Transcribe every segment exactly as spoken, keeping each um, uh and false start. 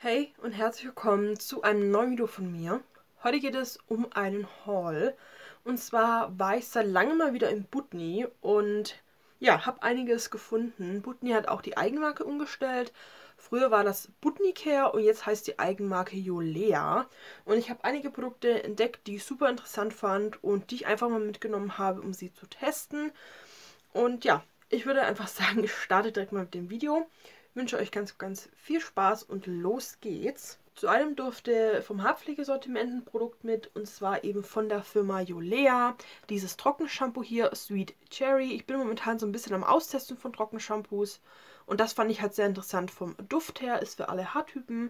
Hey und herzlich willkommen zu einem neuen Video von mir. Heute geht es um einen Haul. Und zwar war ich seit langem mal wieder im Butni und ja, habe einiges gefunden. Butni hat auch die Eigenmarke umgestellt. Früher war das Butni Care und jetzt heißt die Eigenmarke Yolea. Und ich habe einige Produkte entdeckt, die ich super interessant fand und die ich einfach mal mitgenommen habe, um sie zu testen. Und ja, ich würde einfach sagen, ich starte direkt mal mit dem Video. Ich wünsche euch ganz, ganz viel Spaß und los geht's. Zu einem durfte vom Haarpflegesortiment ein Produkt mit, und zwar eben von der Firma Yolea. Dieses Trockenshampoo hier, Sweet Cherry. Ich bin momentan so ein bisschen am Austesten von Trockenshampoos und das fand ich halt sehr interessant vom Duft her. Ist für alle Haartypen.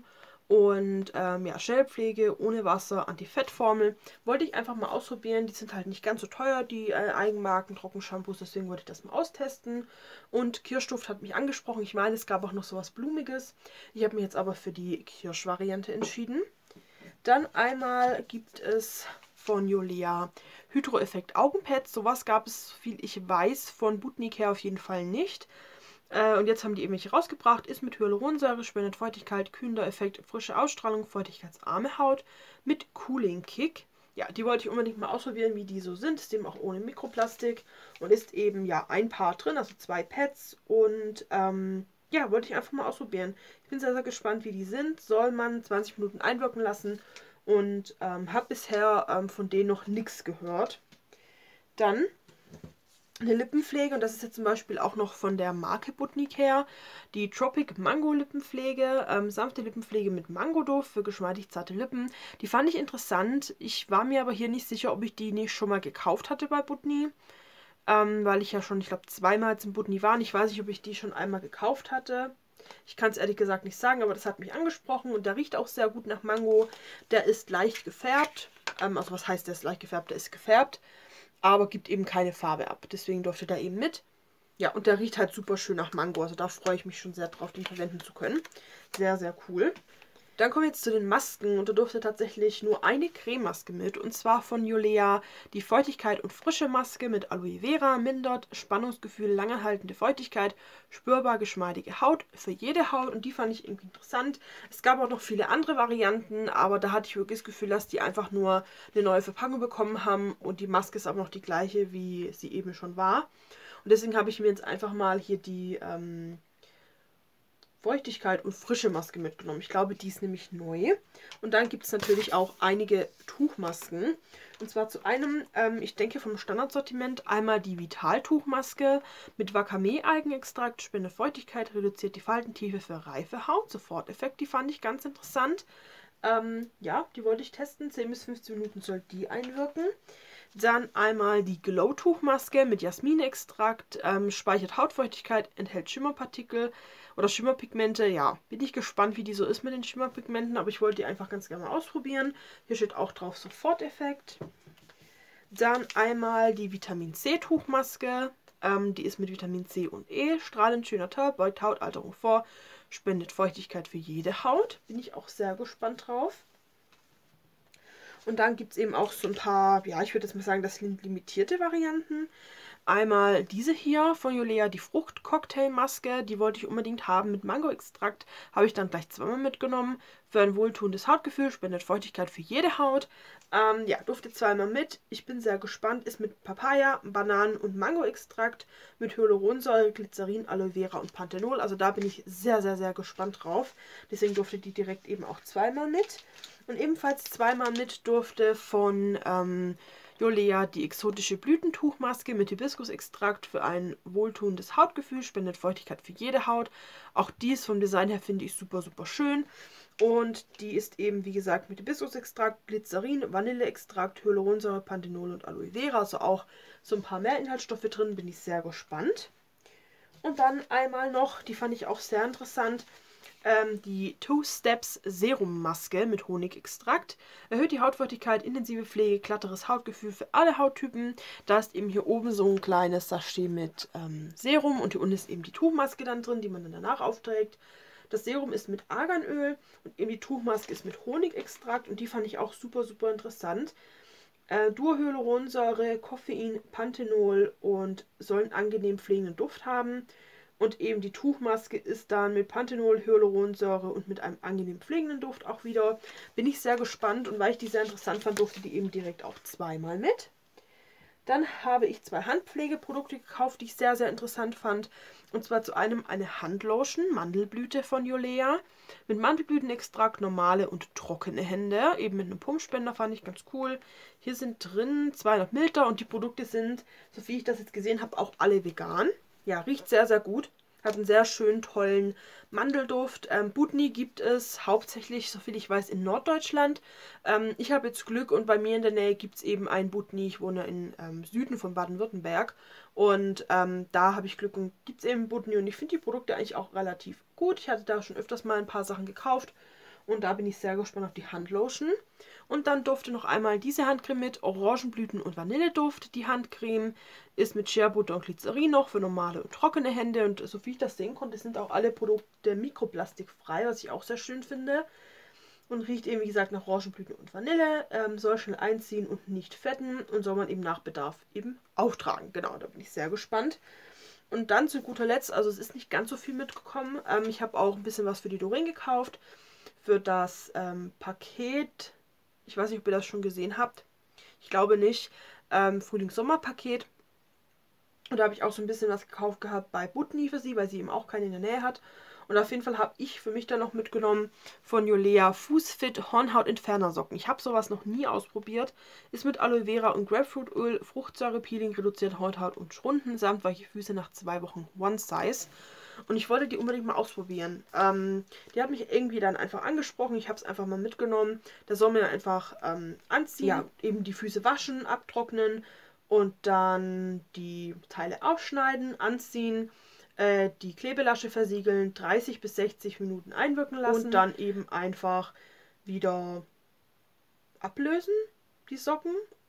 Und ähm, ja, Gelpflege ohne Wasser, Anti-Fett-Formel. Wollte ich einfach mal ausprobieren. Die sind halt nicht ganz so teuer, die äh, Eigenmarken Trockenshampoos, deswegen wollte ich das mal austesten. Und Kirschduft hat mich angesprochen. Ich meine, es gab auch noch sowas Blumiges. Ich habe mich jetzt aber für die Kirschvariante entschieden. Dann einmal gibt es von Yolea Hydro-Effekt Augenpads. Sowas gab es, viel ich weiß, von Butni Care auf jeden Fall nicht. Äh, und jetzt haben die eben welche rausgebracht. Ist mit Hyaluronsäure, spendet Feuchtigkeit, kühlender Effekt, frische Ausstrahlung, feuchtigkeitsarme Haut mit Cooling Kick. Ja, die wollte ich unbedingt mal ausprobieren, wie die so sind. Ist eben auch ohne Mikroplastik und ist eben ja ein Paar drin, also zwei Pads. Und ähm, ja, wollte ich einfach mal ausprobieren. Ich bin sehr, sehr gespannt, wie die sind. Soll man zwanzig Minuten einwirken lassen und ähm, habe bisher ähm, von denen noch nichts gehört. Dann eine Lippenpflege, und das ist jetzt zum Beispiel auch noch von der Marke Butni Care, die Tropic Mango Lippenpflege, ähm, sanfte Lippenpflege mit Mangoduft für geschmeidig zarte Lippen. Die fand ich interessant. Ich war mir aber hier nicht sicher, ob ich die nicht schon mal gekauft hatte bei Butni, ähm, weil ich ja schon, ich glaube, zweimal jetzt im Butni war. Ich weiß nicht, ob ich die schon einmal gekauft hatte. Ich kann es ehrlich gesagt nicht sagen, aber das hat mich angesprochen und der riecht auch sehr gut nach Mango. Der ist leicht gefärbt. Ähm, also was heißt, der ist leicht gefärbt? Der ist gefärbt, aber gibt eben keine Farbe ab. Deswegen durfte der eben mit. Ja, und der riecht halt super schön nach Mango. Also da freue ich mich schon sehr drauf, den verwenden zu können. Sehr, sehr cool. Dann kommen wir jetzt zu den Masken und da durfte tatsächlich nur eine Crememaske mit, und zwar von Yolea die Feuchtigkeit und Frische Maske mit Aloe Vera, mindert Spannungsgefühl, langanhaltende Feuchtigkeit, spürbar geschmeidige Haut für jede Haut, und die fand ich irgendwie interessant. Es gab auch noch viele andere Varianten, aber da hatte ich wirklich das Gefühl, dass die einfach nur eine neue Verpackung bekommen haben und die Maske ist aber noch die gleiche, wie sie eben schon war. Und deswegen habe ich mir jetzt einfach mal hier die ähm, Feuchtigkeit und frische Maske mitgenommen. Ich glaube, die ist nämlich neu. Und dann gibt es natürlich auch einige Tuchmasken. Und zwar zu einem, ähm, ich denke vom Standardsortiment, einmal die Vital-Tuchmaske mit Wakame-Algenextrakt, spendet Feuchtigkeit, reduziert die Faltentiefe für reife Haut. Soforteffekt, die fand ich ganz interessant. Ähm, ja, die wollte ich testen. zehn bis fünfzehn Minuten soll die einwirken. Dann einmal die Glow-Tuchmaske mit Jasminextrakt, ähm, speichert Hautfeuchtigkeit, enthält Schimmerpartikel oder Schimmerpigmente. Ja, bin ich gespannt, wie die so ist mit den Schimmerpigmenten, aber ich wollte die einfach ganz gerne mal ausprobieren. Hier steht auch drauf Soforteffekt. Dann einmal die Vitamin C Tuchmaske. Ähm, die ist mit Vitamin C und E. Strahlend schöner Tau, beugt Hautalterung vor, spendet Feuchtigkeit für jede Haut. Bin ich auch sehr gespannt drauf. Und dann gibt es eben auch so ein paar, ja, ich würde jetzt mal sagen, das sind limitierte Varianten. Einmal diese hier von Yolea, die Frucht-Cocktail-Maske. Die wollte ich unbedingt haben mit Mango-Extrakt. Habe ich dann gleich zweimal mitgenommen. Für ein wohltuendes Hautgefühl, spendet Feuchtigkeit für jede Haut. Ähm, ja, durfte zweimal mit. Ich bin sehr gespannt. Ist mit Papaya, Bananen- und Mango-Extrakt. Mit Hyaluronsäure, Glycerin, Aloe Vera und Panthenol. Also da bin ich sehr, sehr, sehr gespannt drauf. Deswegen durfte die direkt eben auch zweimal mit. Und ebenfalls zweimal mit durfte von ähm, Yolea die exotische Blütentuchmaske mit Hibiskusextrakt für ein wohltuendes Hautgefühl, spendet Feuchtigkeit für jede Haut. Auch die ist vom Design her, finde ich, super, super schön. Und die ist eben, wie gesagt, mit Hibiskusextrakt, Glycerin, Vanilleextrakt, Hyaluronsäure, Panthenol und Aloe Vera. Also auch so ein paar mehr Inhaltsstoffe drin, bin ich sehr gespannt. Und dann einmal noch, die fand ich auch sehr interessant, ähm, die Two Steps Serum Maske mit Honigextrakt. Erhöht die Hautfeuchtigkeit, intensive Pflege, glatteres Hautgefühl für alle Hauttypen. Da ist eben hier oben so ein kleines Sachet mit ähm, Serum und hier unten ist eben die Tuchmaske dann drin, die man dann danach aufträgt. Das Serum ist mit Arganöl und eben die Tuchmaske ist mit Honigextrakt, und die fand ich auch super, super interessant. Äh, Duohyaluronsäure, Koffein, Panthenol und soll einen angenehm pflegenden Duft haben. Und eben die Tuchmaske ist dann mit Panthenol, Hyaluronsäure und mit einem angenehm pflegenden Duft auch wieder. Bin ich sehr gespannt, und weil ich die sehr interessant fand, durfte die eben direkt auch zweimal mit. Dann habe ich zwei Handpflegeprodukte gekauft, die ich sehr, sehr interessant fand. Und zwar zu einem eine Handlotion, Mandelblüte von Jolea. Mit Mandelblütenextrakt, normale und trockene Hände. Eben mit einem Pumpspender, fand ich ganz cool. Hier sind drin zweihundert Milliliter und die Produkte sind, so wie ich das jetzt gesehen habe, auch alle vegan. Ja, riecht sehr, sehr gut. Hat einen sehr schönen, tollen Mandelduft. Ähm, Butni gibt es hauptsächlich, soviel ich weiß, in Norddeutschland. Ähm, ich habe jetzt Glück und bei mir in der Nähe gibt es eben ein Butni. Ich wohne im ähm, Süden von Baden-Württemberg. Und ähm, da habe ich Glück und gibt es eben Butni. Und ich finde die Produkte eigentlich auch relativ gut. Ich hatte da schon öfters mal ein paar Sachen gekauft. Und da bin ich sehr gespannt auf die Handlotion. Und dann durfte noch einmal diese Handcreme mit Orangenblüten und Vanilleduft. Die Handcreme ist mit Shea Butter und Glycerin noch für normale und trockene Hände. Und so wie ich das sehen konnte, sind auch alle Produkte mikroplastikfrei, was ich auch sehr schön finde. Und riecht eben, wie gesagt, nach Orangenblüten und Vanille. Ähm, soll schnell einziehen und nicht fetten. Und soll man eben nach Bedarf eben auftragen. Genau, da bin ich sehr gespannt. Und dann zu guter Letzt, also es ist nicht ganz so viel mitgekommen. Ähm, ich habe auch ein bisschen was für die Doreen gekauft. Für das ähm, Paket, ich weiß nicht, ob ihr das schon gesehen habt. Ich glaube nicht. Ähm, Frühlings-Sommer-Paket. Und da habe ich auch so ein bisschen was gekauft gehabt bei Butni für sie, weil sie eben auch keine in der Nähe hat. Und auf jeden Fall habe ich für mich dann noch mitgenommen von Jolea Fußfit Hornhaut-Entferner-Socken. Ich habe sowas noch nie ausprobiert. Ist mit Aloe Vera und Grapefruitöl, Fruchtsäure-Peeling, reduziert Hauthaut und Schrunden, samt weiche Füße nach zwei Wochen One Size. Und ich wollte die unbedingt mal ausprobieren. Ähm, die hat mich irgendwie dann einfach angesprochen. Ich habe es einfach mal mitgenommen. Da soll man einfach ähm, anziehen. Ja, eben die Füße waschen, abtrocknen und dann die Teile aufschneiden, anziehen, äh, die Klebelasche versiegeln, dreißig bis sechzig Minuten einwirken lassen und dann eben einfach wieder ablösen, die Socken.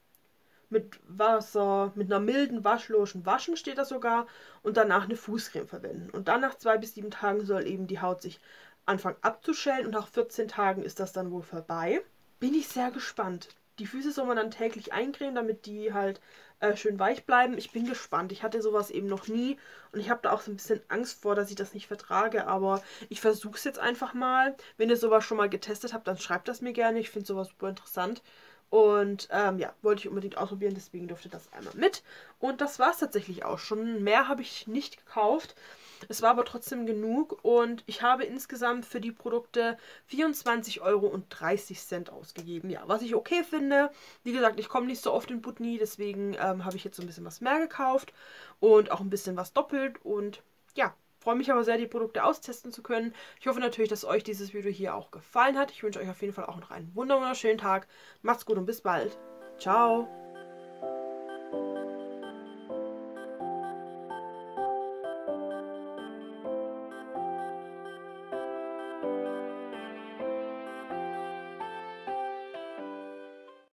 Mit Wasser, mit einer milden Waschlotion waschen steht das sogar, und danach eine Fußcreme verwenden. Und dann nach zwei bis sieben Tagen soll eben die Haut sich anfangen abzuschälen und nach vierzehn Tagen ist das dann wohl vorbei. Bin ich sehr gespannt. Die Füße soll man dann täglich eincremen, damit die halt äh, schön weich bleiben. Ich bin gespannt. Ich hatte sowas eben noch nie und ich habe da auch so ein bisschen Angst vor, dass ich das nicht vertrage, aber ich versuche es jetzt einfach mal. Wenn ihr sowas schon mal getestet habt, dann schreibt das mir gerne. Ich finde sowas super interessant. Und ähm, ja, wollte ich unbedingt ausprobieren, deswegen durfte das einmal mit. Und das war es tatsächlich auch schon. Mehr habe ich nicht gekauft. Es war aber trotzdem genug und ich habe insgesamt für die Produkte vierundzwanzig Euro und dreißig Cent ausgegeben. Ja, was ich okay finde. Wie gesagt, ich komme nicht so oft in Butni, deswegen ähm, habe ich jetzt so ein bisschen was mehr gekauft und auch ein bisschen was doppelt. Und ja, freue mich aber sehr, die Produkte austesten zu können. Ich hoffe natürlich, dass euch dieses Video hier auch gefallen hat. Ich wünsche euch auf jeden Fall auch noch einen wunderschönen Tag. Macht's gut und bis bald. Ciao.